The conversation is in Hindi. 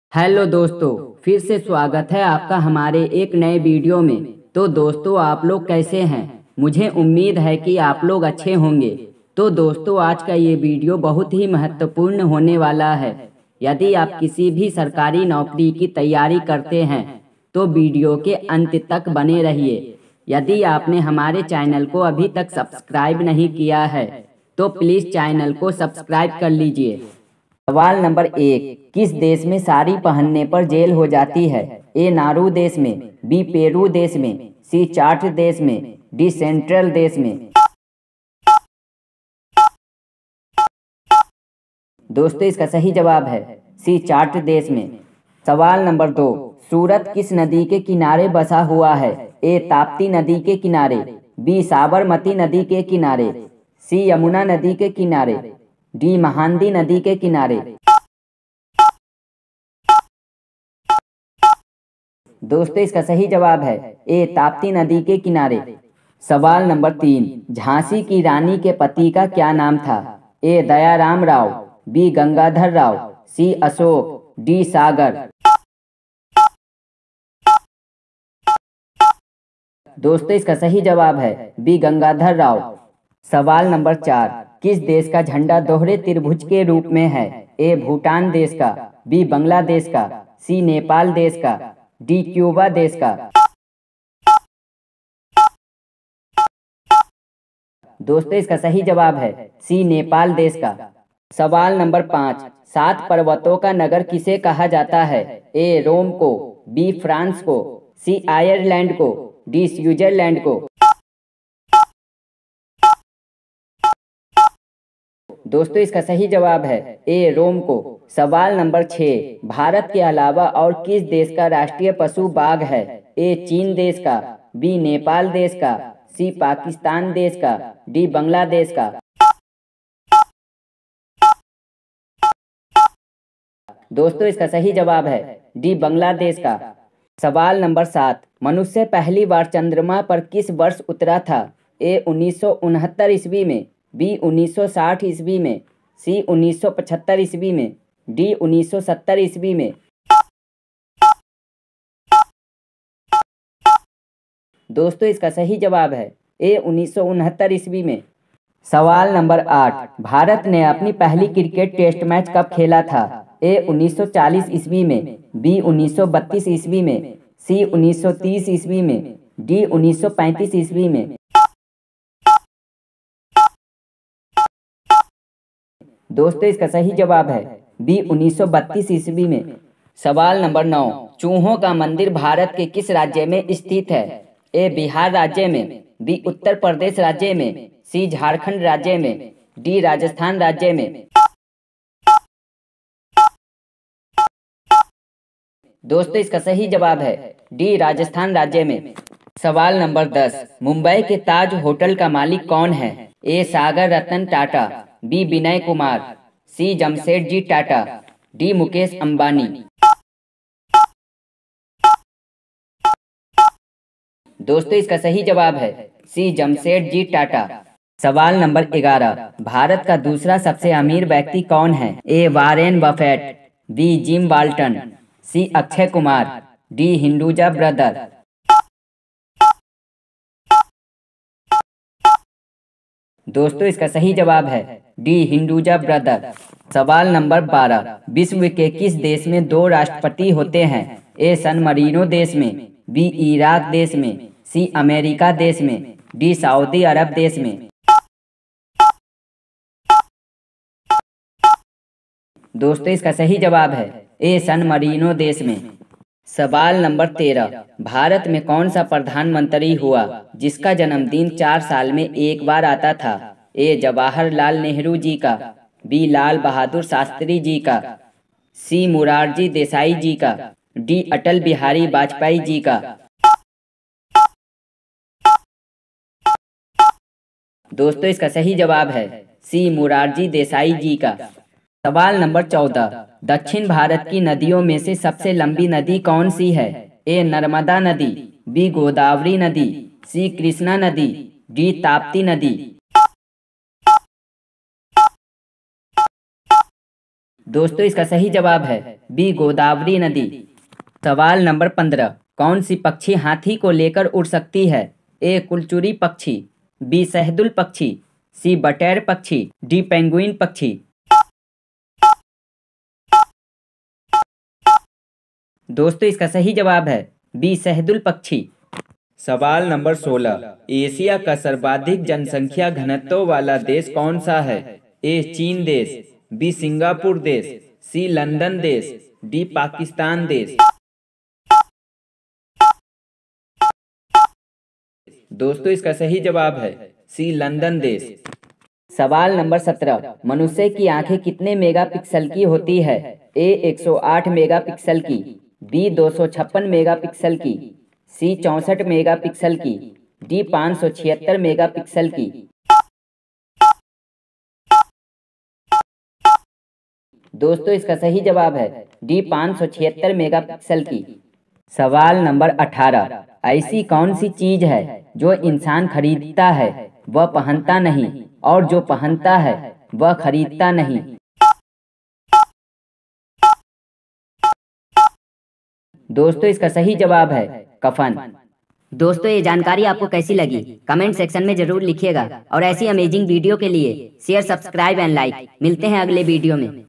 हेलो दोस्तों, फिर से स्वागत है आपका हमारे एक नए वीडियो में। तो दोस्तों, आप लोग कैसे हैं? मुझे उम्मीद है कि आप लोग अच्छे होंगे। तो दोस्तों, आज का ये वीडियो बहुत ही महत्वपूर्ण होने वाला है। यदि आप किसी भी सरकारी नौकरी की तैयारी करते हैं तो वीडियो के अंत तक बने रहिए। यदि आपने हमारे चैनल को अभी तक सब्सक्राइब नहीं किया है तो प्लीज़ चैनल को सब्सक्राइब कर लीजिए। सवाल नंबर 1, किस देश में साड़ी पहनने पर जेल हो जाती है? ए नारू देश में, बी पेरू देश में, सी चाड देश में, डी सेंट्रल देश में। दोस्तों, इसका सही जवाब है सी चाड देश में। सवाल नंबर 2, सूरत किस नदी के किनारे बसा हुआ है? ए ताप्ती नदी के किनारे, बी साबरमती नदी के किनारे, सी यमुना नदी के किनारे, डी महानदी नदी के किनारे। दोस्तों, इसका सही जवाब है ए ताप्ती नदी के किनारे। सवाल नंबर 3, झांसी की रानी के पति का क्या नाम था? A Dayaram Rao, B Gangadhar Rao, C Ashok, D Sagar. दोस्तों, इसका सही जवाब है बी गंगाधर राव। सवाल नंबर 4, किस देश का झंडा दोहरे त्रिभुज के रूप में है? ए भूटान देश का, बी बांग्लादेश का, सी नेपाल देश का, डी क्यूबा देश का। दोस्तों, इसका सही जवाब है सी नेपाल देश का। सवाल नंबर 5, 7 पर्वतों का नगर किसे कहा जाता है? ए रोम को, बी फ्रांस को, सी आयरलैंड को, डी स्विट्जरलैंड को। दोस्तों, इसका सही जवाब है ए रोम को। सवाल नंबर 6, भारत के अलावा और किस देश का राष्ट्रीय पशु बाघ है? ए चीन देश का, बी नेपाल देश का, सी पाकिस्तान देश का, डी बांग्लादेश का। दोस्तों, इसका सही जवाब है डी बांग्लादेश का। सवाल नंबर 7, मनुष्य पहली बार चंद्रमा पर किस वर्ष उतरा था? ए 1969 ईस्वी में, बी 1960 ईस्वी में, सी 1975 ईस्वी में, डी 1970 ईस्वी में। दोस्तों, इसका सही जवाब है ए 1969 ईस्वी में। सवाल नंबर 8, भारत ने अपनी पहली क्रिकेट टेस्ट मैच कब खेला था? ए 1940 ईस्वी में, बी 1932 ईस्वी में, सी 1930 ईस्वी में, डी 1935 ईस्वी में। दोस्तों, इसका सही जवाब है बी 1932 ईस्वी में। सवाल नंबर 9, चूहों का मंदिर भारत के किस राज्य में स्थित है? ए बिहार राज्य में, बी उत्तर प्रदेश राज्य में, सी झारखंड राज्य में, डी राजस्थान राज्य में। दोस्तों, इसका सही जवाब है डी राजस्थान राज्य में। सवाल नंबर 10, मुंबई के ताज होटल का मालिक कौन है? A Sagar Ratan Tata, B Vinay Kumar, C Jamsetji Tata, D Mukesh Ambani. दोस्तों, इसका सही जवाब है सी जमशेदजी टाटा। सवाल नंबर 11, भारत का दूसरा सबसे अमीर व्यक्ति कौन है? A Warren Buffett, B Jim Walton, C Akshay Kumar, D Hinduja brother. दोस्तों, इसका सही जवाब है डी हिंदुजा ब्रदर। सवाल नंबर 12, विश्व के किस देश में 2 राष्ट्रपति होते हैं? ए सन मरीनो देश में, बी इराक देश में, सी अमेरिका देश में, डी सऊदी अरब देश में। दोस्तों, इसका सही जवाब है ए सन मरीनो देश में। सवाल नंबर 13, भारत में कौन सा प्रधानमंत्री हुआ जिसका जन्मदिन 4 साल में एक बार आता था? ए जवाहरलाल नेहरू जी का, बी लाल बहादुर शास्त्री जी का, सी मोरारजी देसाई जी का, डी अटल बिहारी वाजपेयी जी का। दोस्तों, इसका सही जवाब है सी मोरारजी देसाई जी का। सवाल नंबर 14, दक्षिण भारत की नदियों में से सबसे लंबी नदी कौन सी है? ए नर्मदा नदी, बी गोदावरी नदी, सी कृष्णा नदी, डी ताप्ती नदी। दोस्तों इसका सही जवाब है बी गोदावरी नदी। सवाल नंबर 15, कौन सी पक्षी हाथी को लेकर उड़ सकती है? ए कुलचुरी पक्षी, बी शहदुल पक्षी, सी बटेर पक्षी, डी पेंगुइन पक्षी। दोस्तों इसका सही जवाब है बी शहदुल पक्षी। सवाल नंबर 16, एशिया का सर्वाधिक जनसंख्या घनत्व वाला देश कौन सा है? ए चीन देश, बी सिंगापुर देश, सी लंदन देश, डी पाकिस्तान देश। दोस्तों इसका सही जवाब है सी लंदन देश। सवाल नंबर 17, मनुष्य की आंखें कितने मेगापिक्सल की होती है? ए 108 मेगापिक्सल की, बी 256 मेगापिक्सल की, सी 64 मेगापिक्सल की, डी 576 मेगापिक्सल की। दोस्तों इसका सही जवाब है डी 576 मेगापिक्सल की। सवाल नंबर 18, ऐसी कौन सी चीज है जो इंसान खरीदता है वह पहनता नहीं और जो पहनता है वह खरीदता नहीं? दोस्तों इसका सही जवाब है कफन। दोस्तों ये जानकारी आपको कैसी लगी कमेंट सेक्शन में जरूर लिखिएगा और ऐसी अमेजिंग वीडियो के लिए शेयर, सब्सक्राइब एंड लाइक। मिलते हैं अगले वीडियो में।